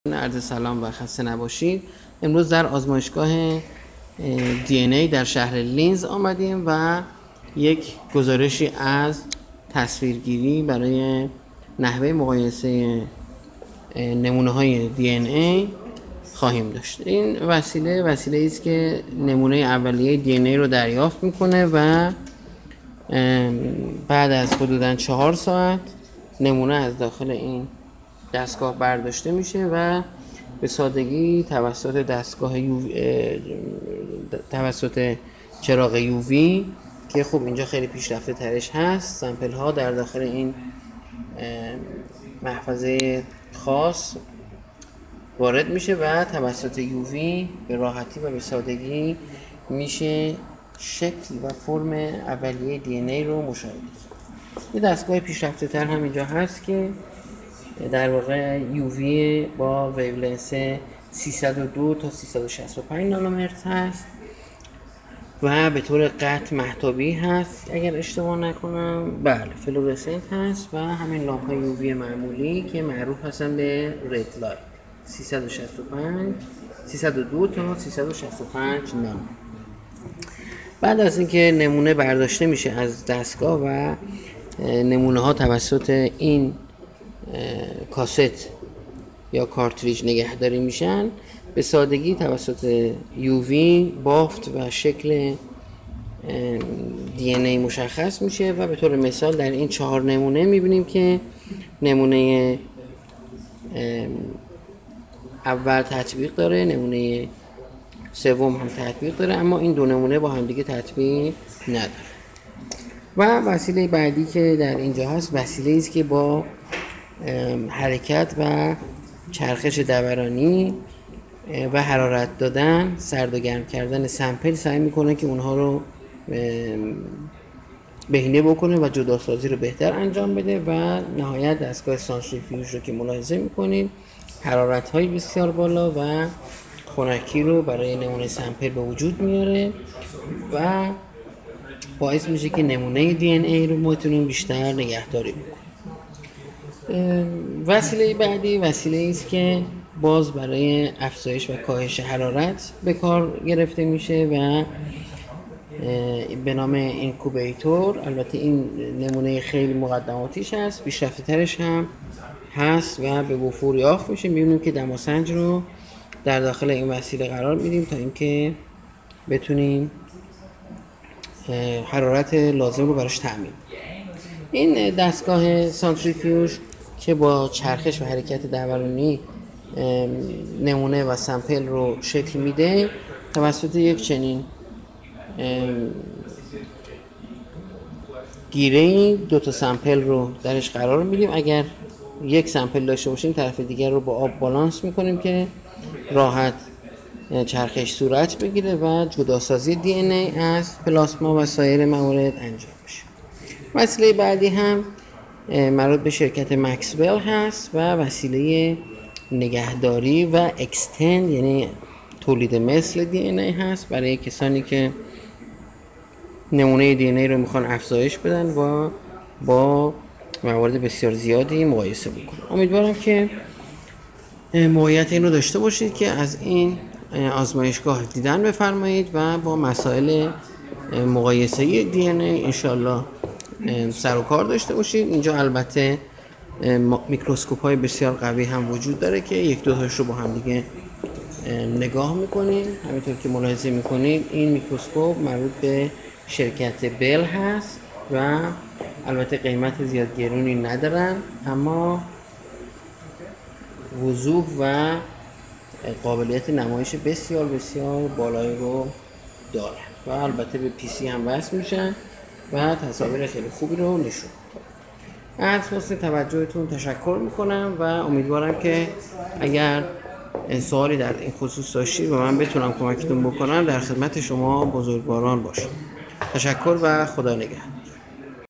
عرض سلام و خسته نباشید. امروز در آزمایشگاه DNA در شهر لینز آمدیم و یک گزارشی از تصویرگیری برای نحوه مقایسه نمونه های DNA خواهیم داشت. این وسیله است که نمونه اولیه DNA رو دریافت میکنه و بعد از حدوداً 4 ساعت نمونه از داخل این دستگاه برداشته میشه و به سادگی توسط چراغ یووی که خب اینجا خیلی پیشرفته ترش هست، سامپل ها در داخل این محفظه خاص وارد میشه و توسط یووی به راحتی و به سادگی میشه شکل و فرم اولیه دی ان ای رو مشاهده کرد. یه دستگاه پیشرفته تر هم اینجا هست که در واقع یووی با ویولنس 302 تا 365 نانومتر هست و به طور قطع مهتابی هست اگر اشتباه نکنم. بله، فلورسنت هست و همین لامپ های یووی معمولی که معروف هستن به رد لایت 302 تا 365 نانومتر. بعد از اینکه نمونه برداشته میشه از دستگاه و نمونه ها توسط این کاست یا کارتریج نگهداری میشن، به سادگی توسط یووی بافت و شکل دی ان ای مشخص میشه و به طور مثال در این 4 نمونه میبینیم که نمونه اول تطبیق داره، نمونه سوم هم تطبیق داره، اما این 2 نمونه با هم دیگه تطبیق نداره. و وسیله بعدی که در اینجا هست وسیله است که با حرکت و چرخش دورانی و حرارت دادن، سرد و گرم کردن سمپل سعی میکنه که اونها رو بهینه بکنه و جداسازی رو بهتر انجام بده و نهایت دستگاه سانتریفیوژ رو که ملاحظه میکنید حرارت های بسیار بالا و خنکی رو برای نمونه سمپل به وجود میاره و باعث میشه که نمونه دی ان ای رو بتونیم بیشتر نگهداری بکنیم. وسیله بعدی وسیله است که باز برای افزایش و کاهش حرارت به کار گرفته میشه و به نام اینکوبیتور. البته این نمونه خیلی مقدماتیش هست، پیشرفته ترش هم هست و به وفور یافت میشه. میبینیم که دماسنج رو در داخل این وسیله قرار میدیم تا اینکه بتونیم حرارت لازم رو براش تامین. این دستگاه سانتریفیوژ که با چرخش و حرکت دورانی نمونه و سمپل رو شکل میده، توسط یک چنین گیره‌ای 2 تا سمپل رو درش قرار میدیم. اگر یک سمپل داشته باشیم طرف دیگر رو با آب بالانس میکنیم که راحت چرخش صورت بگیره و جداسازی دی ان ای از پلاسما و سایر موارد انجام بشه. وسیله بعدی هم مربوط به شرکت مکسول هست و وسیله نگهداری و اکستند یعنی تولید مثل دی ان ای هست برای کسانی که نمونه دی ان ای رو میخوان افزایش بدن و با موارد بسیار زیادی مقایسه بکنن. امیدوارم که موقعیت این رو داشته باشید که از این آزمایشگاه دیدن بفرمایید و با مسائل مقایسه دی ان ای انشالله سر و کار داشته باشید. اینجا البته میکروسکوپ های بسیار قوی هم وجود داره که 1-2 تاش رو با هم دیگه نگاه میکنید. همینطور که ملاحظه میکنید این میکروسکوپ مربوط به شرکت بل هست و البته قیمت زیاد گرونی ندارن، اما وضوح و قابلیت نمایش بسیار بسیار بالایی رو داره و البته به پی سی هم وصل میشن و تصاویر خیلی خوبی رو نشون میده. از حسن توجهتون تشکر میکنم و امیدوارم که اگر سوالی در این خصوص داشتید و من بتونم کمکتون بکنم در خدمت شما بزرگواران باشم. تشکر و خدا نگهدار.